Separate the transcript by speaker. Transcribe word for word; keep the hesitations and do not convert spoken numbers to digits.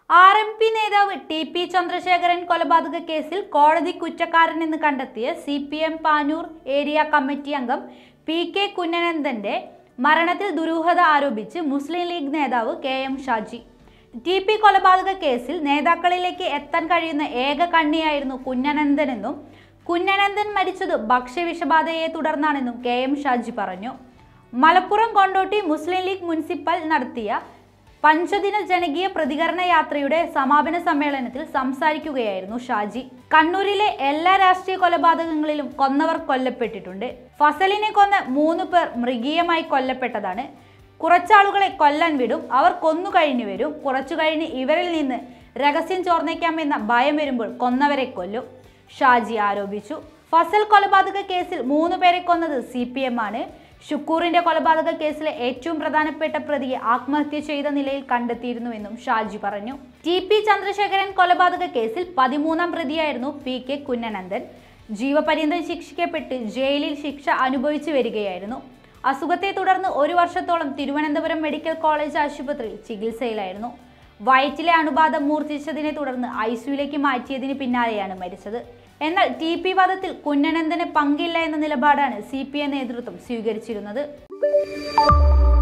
Speaker 1: R M P നേതാവ് T P Chandrasekharan കൊലപാതക കേസിൽ കോടതി കുറ്റക്കാരനെന്ന് കണ്ടെത്തിയ C P M Panoor area committee അംഗം പി കെ കുഞ്ഞനന്ദന്റെ മരണത്തിൽ ദുരൂഹത ആരോപിച്ച് മുസ്ലിം ലീഗ് നേതാവ് K M Shaji. T P കൊലപാതക കേസിൽ നേതാക്കളിലേക്ക് എത്താൻ കഴിയുന്ന ഏക കണ്ണിയായിരുന്നു കുഞ്ഞനന്ദനെന്നും കുഞ്ഞനന്ദൻ മരിച്ചത് ഭക്ഷ്യവിഷബാധയെ തുടർന്നാണെന്നും കെ എം ഷാജി പറഞ്ഞു. മലപ്പുറം കൊണ്ടോട്ടി മുസ്ലിം ലീഗ് മുനിസിപ്പൽ നടത്തിയ പഞ്ചദിന ജനകീയ പ്രതികരണ യാത്രയുടെ സമാപന സമ്മേളനത്തിൽ സംസാരിക്കുകയായിരുന്നു ഷാജി. കണ്ണൂരിലെ എല്ലാ രാഷ്ട്രീയ കൊലപാതകങ്ങളിലും കൊന്നവർ കൊല്ലപ്പെട്ടിട്ടുണ്ട്. ഫസലിനെ കൊന്ന മൂന്ന് പേർ മൃഗീയമായി കൊല്ലപ്പെട്ടതാണ്. കുറച്ചാളുകളെ കൊല്ലാൻ വിടും, അവർ കൊന്നു കഴിഞ്ഞു വരും. കുറച്ചു കഴിഞ്ഞ് ഇവരിൽ നിന്ന് രഹസ്യം ചോർന്നേക്കാമെന്ന ഭയം വരുമ്പോൾ കൊന്നവരെ കൊല്ലും, ഷാജി ആരോപിച്ചു. ഫസൽ കൊലപാതക കേസിൽ മൂന്ന് പേരെ കൊന്നത് സി പി എം ആണ്. ഷുക്കൂറിന്റെ കൊലപാതക കേസിലെ ഏറ്റവും പ്രധാനപ്പെട്ട പ്രതിയെ ആത്മഹത്യ ചെയ്ത നിലയിൽ കണ്ടെത്തിയിരുന്നുവെന്നും ഷാജി പറഞ്ഞു. ടി പി ചന്ദ്രശേഖരൻ കൊലപാതക കേസിൽ പതിമൂന്നാം പ്രതിയായിരുന്നു പി കെ കുഞ്ഞനന്ദൻ. ജീവപര്യന്തം ശിക്ഷിക്കപ്പെട്ട് ജയിലിൽ ശിക്ഷ അനുഭവിച്ചു വരികയായിരുന്നു. അസുഖത്തെ തുടർന്ന് ഒരു വർഷത്തോളം തിരുവനന്തപുരം മെഡിക്കൽ കോളേജ് ആശുപത്രിയിൽ ചികിത്സയിലായിരുന്നു. വയറ്റിലെ അണുബാധ മൂർച്ഛിച്ചതിനെ തുടർന്ന് ഐ സിയുലേക്ക് മാറ്റിയതിന് പിന്നാലെയാണ് മരിച്ചത്. എന്നാൽ ടി പി വധത്തിൽ കുഞ്ഞനന്ദന് പങ്കില്ല എന്ന നിലപാടാണ് സി പി എം നേതൃത്വം സ്വീകരിച്ചിരുന്നത്.